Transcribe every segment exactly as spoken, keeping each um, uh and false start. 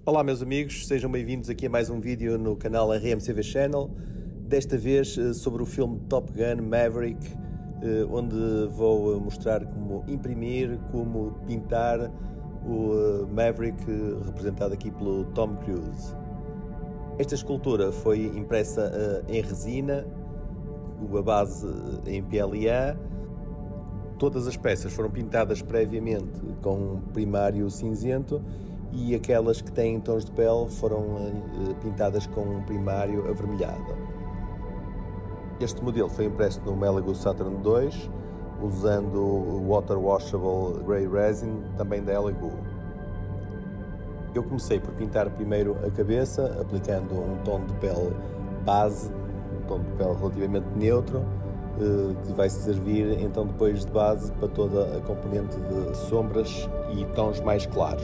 Olá meus amigos, sejam bem-vindos aqui a mais um vídeo no canal R M C V Channel. Desta vez sobre o filme Top Gun Maverick, onde vou mostrar como imprimir, como pintar o Maverick, representado aqui pelo Tom Cruise. Esta escultura foi impressa em resina, com a base em P L A. Todas as peças foram pintadas previamente com um primário cinzento e aquelas que têm tons de pele foram pintadas com um primário avermelhado. Este modelo foi impresso no Malibu Saturn dois, usando o Water Washable Grey Resin, também da Elegoo. Eu comecei por pintar primeiro a cabeça, aplicando um tom de pele base, um tom de pele relativamente neutro, que vai servir então depois de base para toda a componente de sombras e tons mais claros.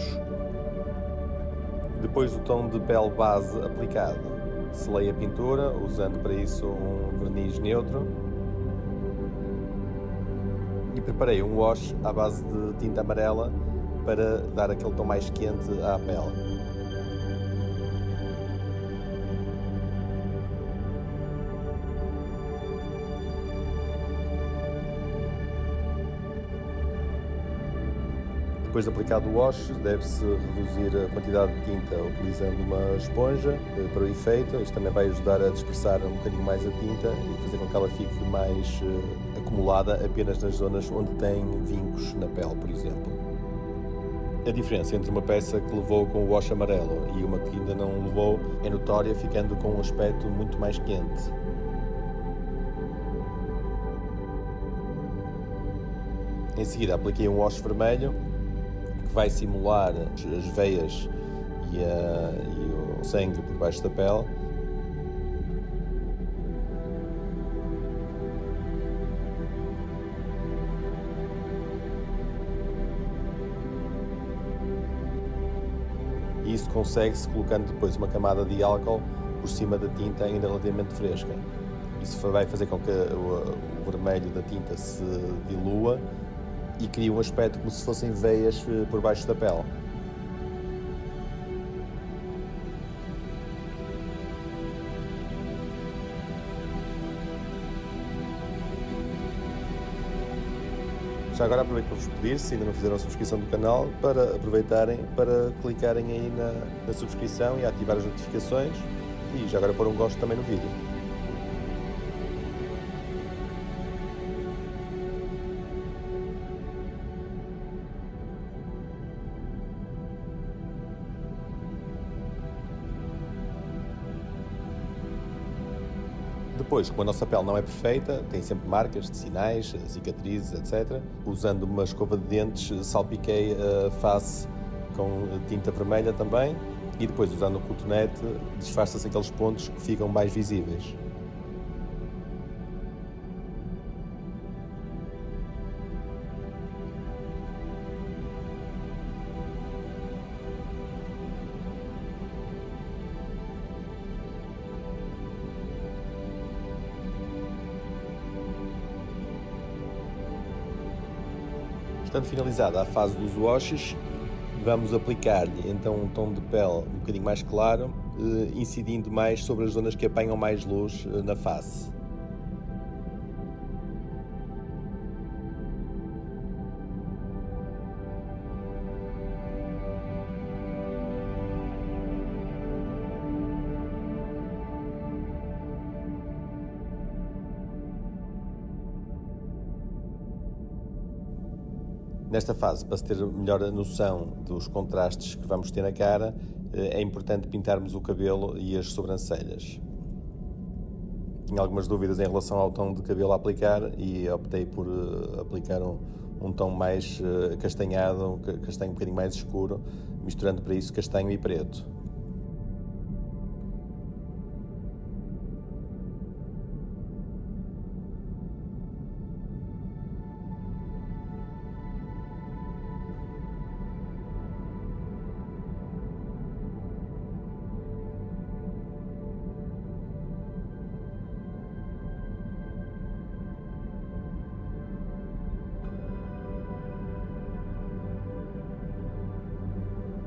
Depois do tom de pele base aplicado, selei a pintura, usando para isso um verniz neutro, e preparei um wash à base de tinta amarela para dar aquele tom mais quente à pele. Depois de aplicado o wash, deve-se reduzir a quantidade de tinta utilizando uma esponja para o efeito. Isto também vai ajudar a dispersar um bocadinho mais a tinta e fazer com que ela fique mais uh, acumulada apenas nas zonas onde tem vincos na pele, por exemplo. A diferença entre uma peça que levou com o wash amarelo e uma que ainda não levou é notória, ficando com um aspecto muito mais quente. Em seguida apliquei um wash vermelho, que vai simular as veias e, a, e o sangue por baixo da pele. E isso consegue-se colocando depois uma camada de álcool por cima da tinta ainda relativamente fresca. Isso vai fazer com que o, o vermelho da tinta se dilua e cria um aspecto como se fossem veias por baixo da pele. Já agora aproveito para vos pedir, se ainda não fizeram a subscrição do canal, para aproveitarem para clicarem aí na, na subscrição e ativar as notificações, e já agora pôr um gosto também no vídeo. Depois, como a nossa pele não é perfeita, tem sempre marcas de sinais, cicatrizes, etcétera. Usando uma escova de dentes, salpiquei a face com tinta vermelha também e depois, usando o cotonete, disfarça-se aqueles pontos que ficam mais visíveis. Estando finalizada a fase dos washes, vamos aplicar-lhe então um tom de pele um bocadinho mais claro, incidindo mais sobre as zonas que apanham mais luz na face. Nesta fase, para se ter melhor a noção dos contrastes que vamos ter na cara, é importante pintarmos o cabelo e as sobrancelhas. Tinha algumas dúvidas em relação ao tom de cabelo a aplicar e optei por aplicar um, um tom mais castanhado, um castanho um bocadinho mais escuro, misturando para isso castanho e preto.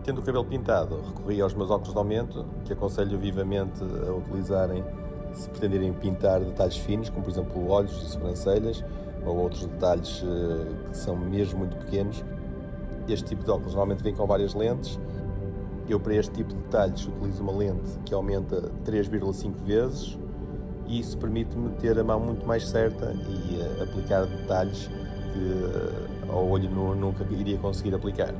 tendo o cabelo pintado, recorri aos meus óculos de aumento, que aconselho vivamente a utilizarem se pretenderem pintar detalhes finos, como por exemplo olhos e sobrancelhas, ou outros detalhes que são mesmo muito pequenos. Este tipo de óculos normalmente vem com várias lentes. Eu, para este tipo de detalhes, utilizo uma lente que aumenta três vírgula cinco vezes, e isso permite-me ter a mão muito mais certa e uh, aplicar detalhes que uh, ao olho nu nunca iria conseguir aplicar.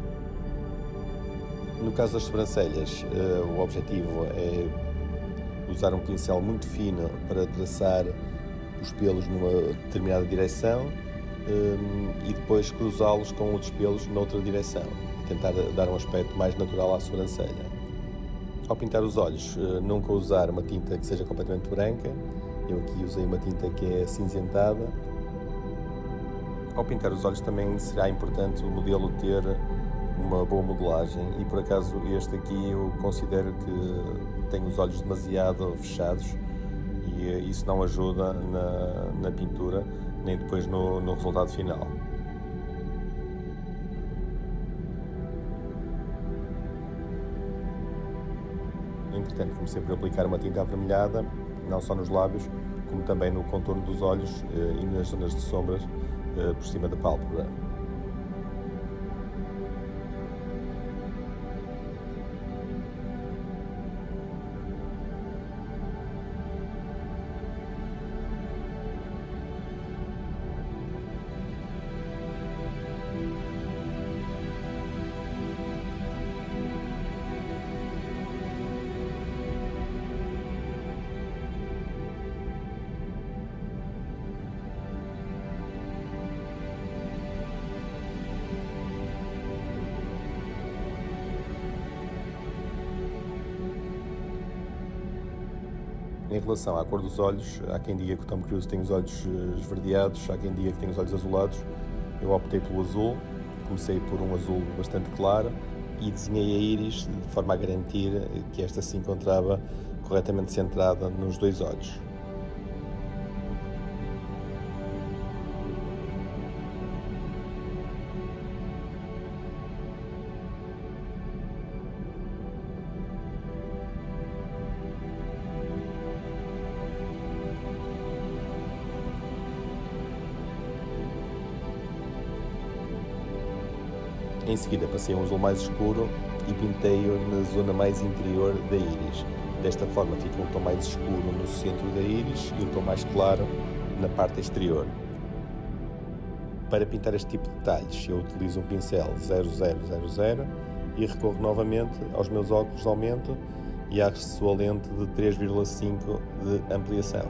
No caso das sobrancelhas, uh, o objetivo é usar um pincel muito fino para traçar os pelos numa determinada direção um, e depois cruzá-los com outros pelos noutra direção, tentar dar um aspecto mais natural à sobrancelha. Ao pintar os olhos, uh, nunca usar uma tinta que seja completamente branca. Eu aqui usei uma tinta que é acinzentada. Ao pintar os olhos também será importante o modelo ter uma boa modelagem, e por acaso este aqui eu considero que tem os olhos demasiado fechados e isso não ajuda na, na pintura nem depois no, no resultado final. Entretanto, comecei por aplicar uma tinta avermelhada, não só nos lábios, como também no contorno dos olhos e nas zonas de sombras por cima da pálpebra. Em relação à cor dos olhos, há quem diga que o Tom Cruise tem os olhos esverdeados, há quem diga que tem os olhos azulados. Eu optei pelo azul, comecei por um azul bastante claro e desenhei a íris de forma a garantir que esta se encontrava corretamente centrada nos dois olhos. Em seguida passei um azul mais escuro e pintei-o na zona mais interior da íris. Desta forma fica um tom mais escuro no centro da íris e um tom mais claro na parte exterior. Para pintar este tipo de detalhes eu utilizo um pincel zero zero zero zero e recorro novamente aos meus óculos de aumento e à sua lente de três vírgula cinco de ampliação.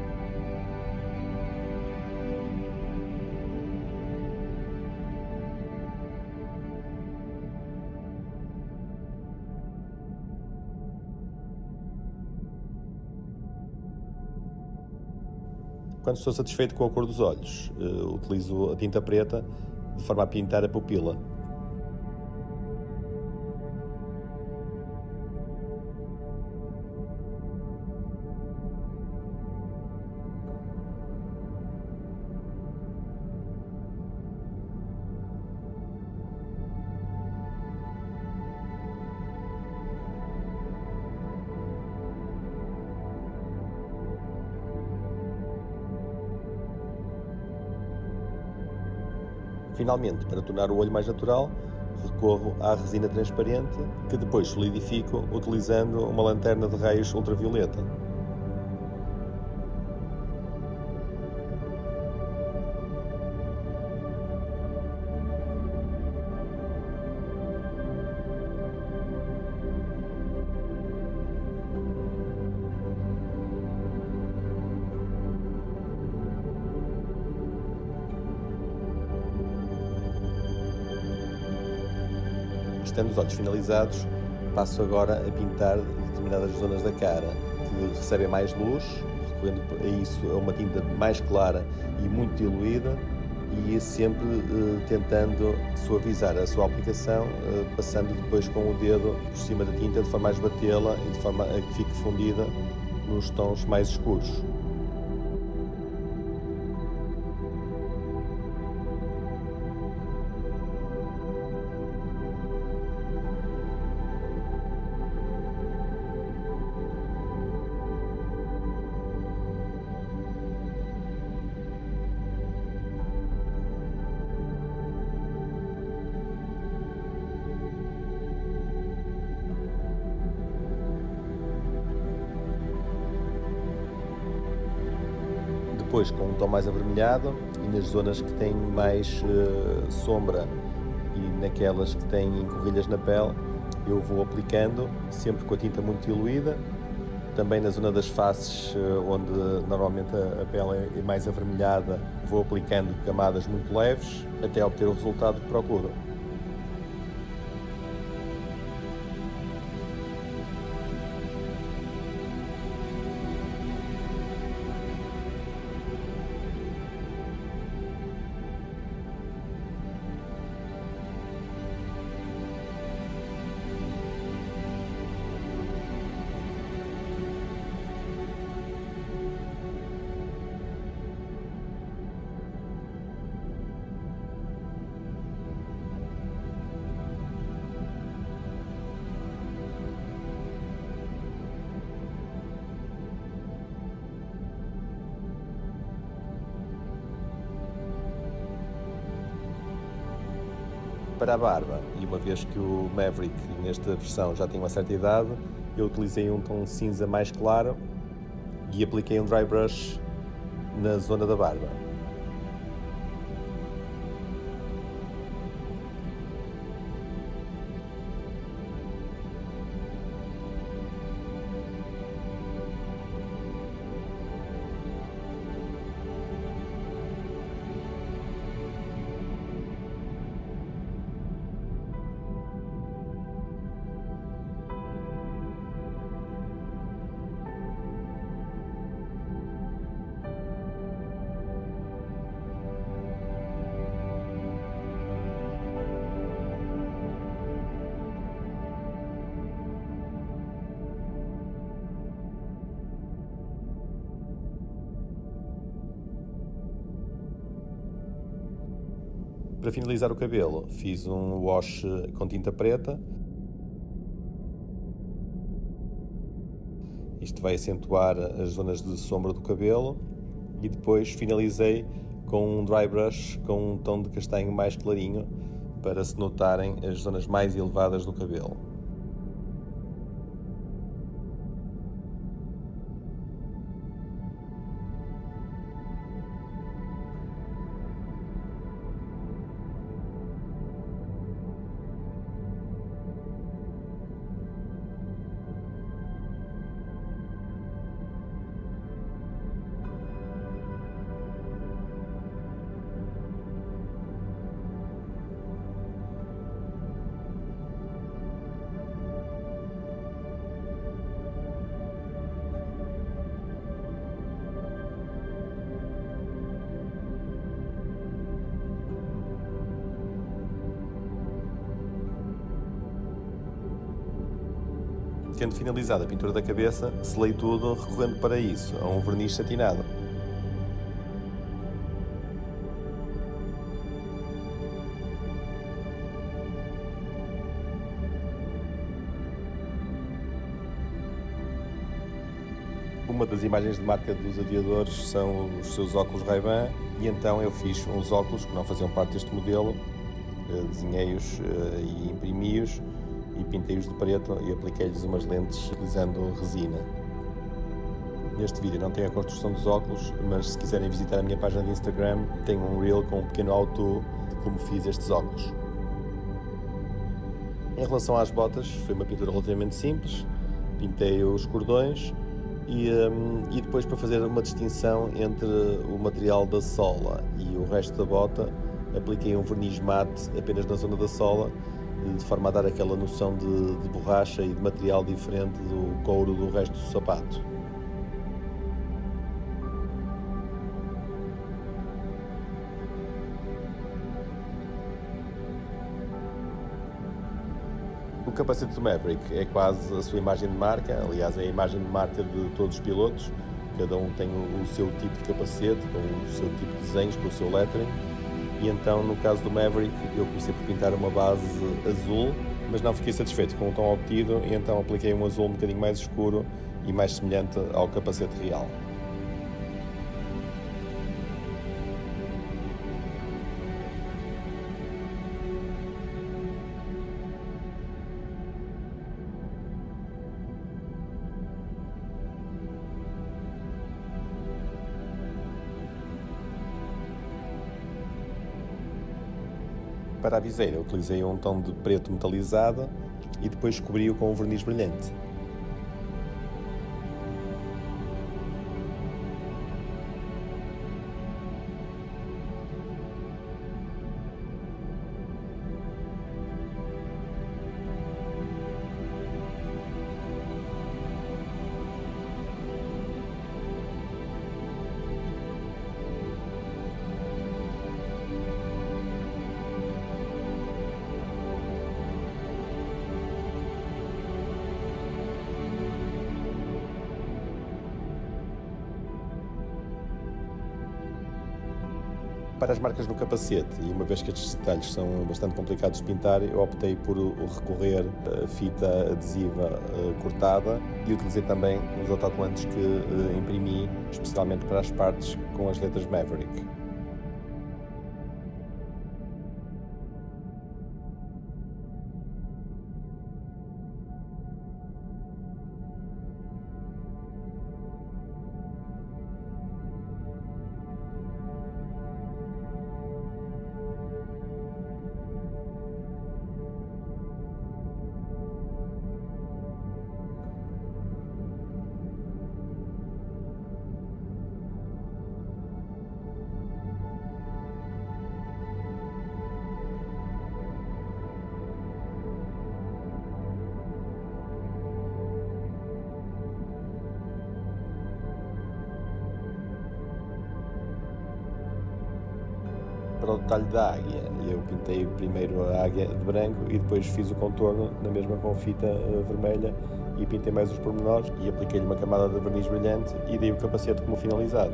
Quando estou satisfeito com a cor dos olhos, uh, utilizo a tinta preta de forma a pintar a pupila. Finalmente, para tornar o olho mais natural, recorro à resina transparente, que depois solidifico utilizando uma lanterna de raios ultravioleta. Estando os olhos finalizados, passo agora a pintar determinadas zonas da cara que recebem mais luz, recorrendo a isso a uma tinta mais clara e muito diluída, e sempre eh, tentando suavizar a sua aplicação, eh, passando depois com o dedo por cima da tinta de forma a esbatê-la e de forma a que fique fundida nos tons mais escuros. Depois com um tom mais avermelhado, e nas zonas que têm mais uh, sombra e naquelas que têm encorrilhas na pele, eu vou aplicando sempre com a tinta muito diluída. Também na zona das faces, onde normalmente a pele é mais avermelhada, vou aplicando camadas muito leves até obter o resultado que procuro. Para a barba, e uma vez que o Maverick nesta versão já tem uma certa idade, eu utilizei um tom cinza mais claro e apliquei um dry brush na zona da barba. Para finalizar o cabelo, fiz um wash com tinta preta. Isto vai acentuar as zonas de sombra do cabelo. E depois finalizei com um dry brush com um tom de castanho mais clarinho para se notarem as zonas mais elevadas do cabelo. Tendo finalizado a pintura da cabeça, selei tudo recorrendo para isso, a um verniz satinado. Uma das imagens de marca dos aviadores são os seus óculos Ray-Ban, e então eu fiz uns óculos que não faziam parte deste modelo, desenhei-os e imprimi-os, e pintei-os de preto e apliquei-lhes umas lentes utilizando resina. Neste vídeo não tem a construção dos óculos, mas se quiserem visitar a minha página de Instagram, tenho um reel com um pequeno how-to de como fiz estes óculos. Em relação às botas, foi uma pintura relativamente simples, pintei os cordões e, um, e depois, para fazer uma distinção entre o material da sola e o resto da bota, apliquei um verniz mate apenas na zona da sola, de forma a dar aquela noção de, de borracha e de material diferente do couro do resto do sapato. O capacete do Maverick é quase a sua imagem de marca, aliás é a imagem de marca de todos os pilotos. Cada um tem o, o seu tipo de capacete, com o seu tipo de desenhos, com o seu lettering. E então, no caso do Maverick, eu comecei por pintar uma base azul, mas não fiquei satisfeito com o tom obtido, e então apliquei um azul um bocadinho mais escuro e mais semelhante ao capacete real. Para a viseira utilizei um tom de preto metalizado e depois cobri-o com um verniz brilhante. Para as marcas no capacete, e uma vez que estes detalhes são bastante complicados de pintar, eu optei por recorrer a fita adesiva cortada e utilizei também os autocolantes que imprimi especialmente para as partes com as letras Maverick. Para o detalhe da águia, eu pintei primeiro a águia de branco e depois fiz o contorno na mesma com fita vermelha e pintei mais os pormenores e apliquei-lhe uma camada de verniz brilhante e dei o capacete como finalizado.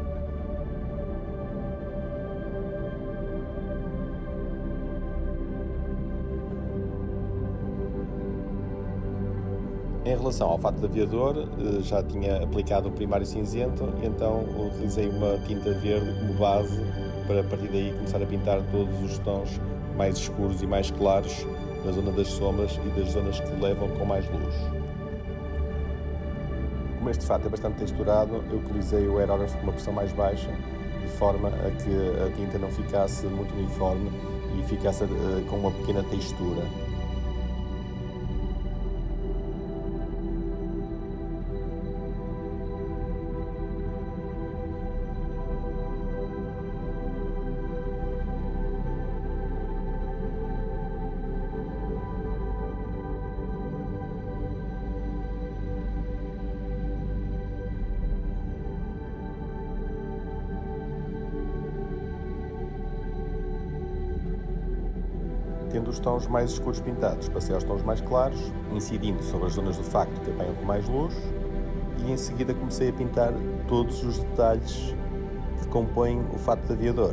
Em relação ao fato de aviador, já tinha aplicado o primário cinzento, então utilizei uma tinta verde como base para a partir daí começar a pintar todos os tons mais escuros e mais claros na zona das sombras e das zonas que levam com mais luz. Como este fato é bastante texturado, eu utilizei o aerógrafo com uma pressão mais baixa, de forma a que a tinta não ficasse muito uniforme e ficasse com uma pequena textura. Tendo os tons mais escuros pintados, passei aos tons mais claros, incidindo sobre as zonas do facto que apanham com mais luz, e em seguida comecei a pintar todos os detalhes que compõem o fato de aviador.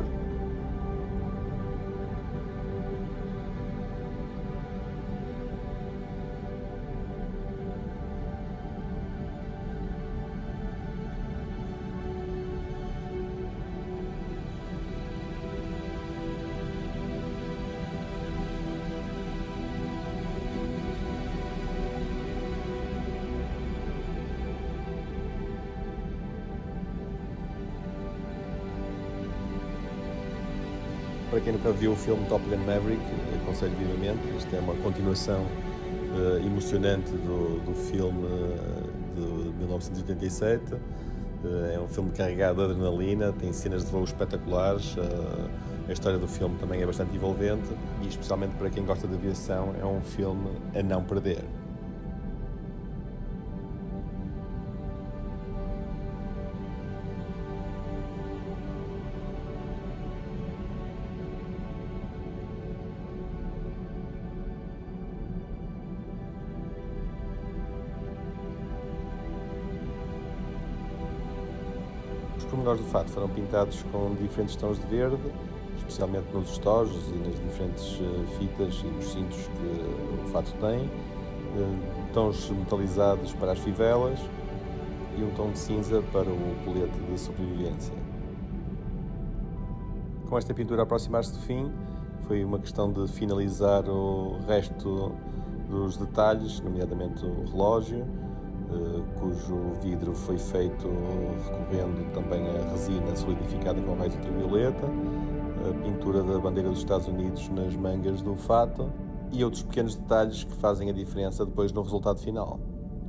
Para quem nunca viu o filme Top Gun Maverick, aconselho vivamente. Isto é uma continuação uh, emocionante do, do filme uh, de mil novecentos e oitenta e sete. Uh, é um filme carregado de adrenalina, tem cenas de voo espetaculares. Uh, a história do filme também é bastante envolvente e, especialmente para quem gosta de aviação, é um filme a não perder. Os pormenores do fato foram pintados com diferentes tons de verde, especialmente nos estojos e nas diferentes fitas e nos cintos que o fato tem, tons metalizados para as fivelas e um tom de cinza para o colete de sobrevivência. Com esta pintura a aproximar-se do fim, foi uma questão de finalizar o resto dos detalhes, nomeadamente o relógio, cujo vidro foi feito recorrendo também a resina solidificada com raios ultravioleta, a pintura da bandeira dos Estados Unidos nas mangas do fato e outros pequenos detalhes que fazem a diferença depois no resultado final.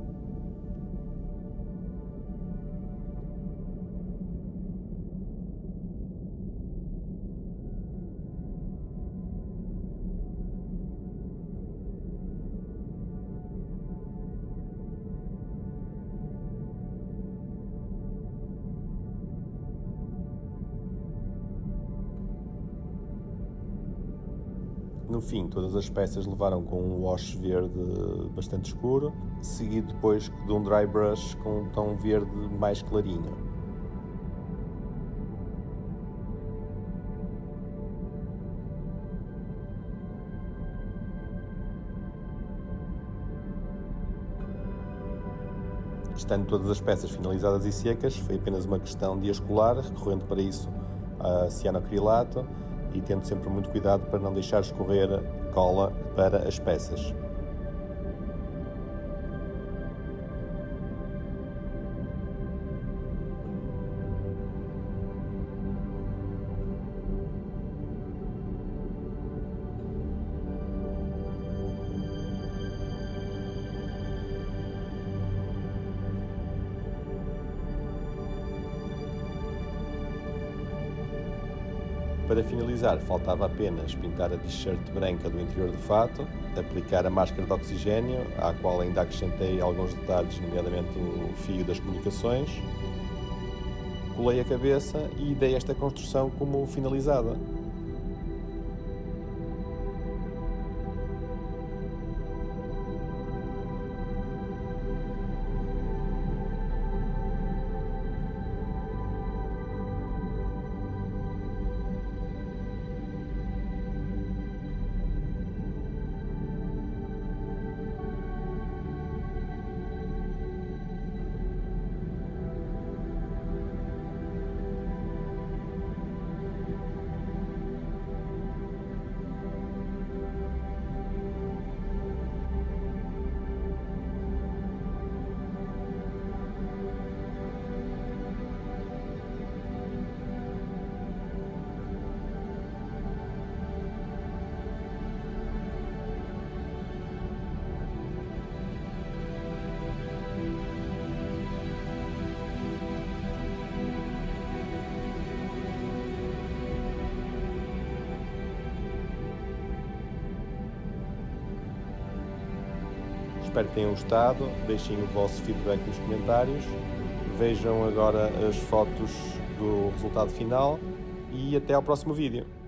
No fim, todas as peças levaram com um wash verde bastante escuro, seguido depois de um dry brush com um tom verde mais clarinho. Estando todas as peças finalizadas e secas, foi apenas uma questão de as colar, recorrendo para isso a cianoacrilato, e tendo sempre muito cuidado para não deixar escorrer cola para as peças. Para finalizar, faltava apenas pintar a t-shirt branca do interior do fato, aplicar a máscara de oxigênio, à qual ainda acrescentei alguns detalhes, nomeadamente o fio das comunicações, colei a cabeça e dei esta construção como finalizada. Espero que tenham gostado, deixem o vosso feedback nos comentários, vejam agora as fotos do resultado final e até ao próximo vídeo.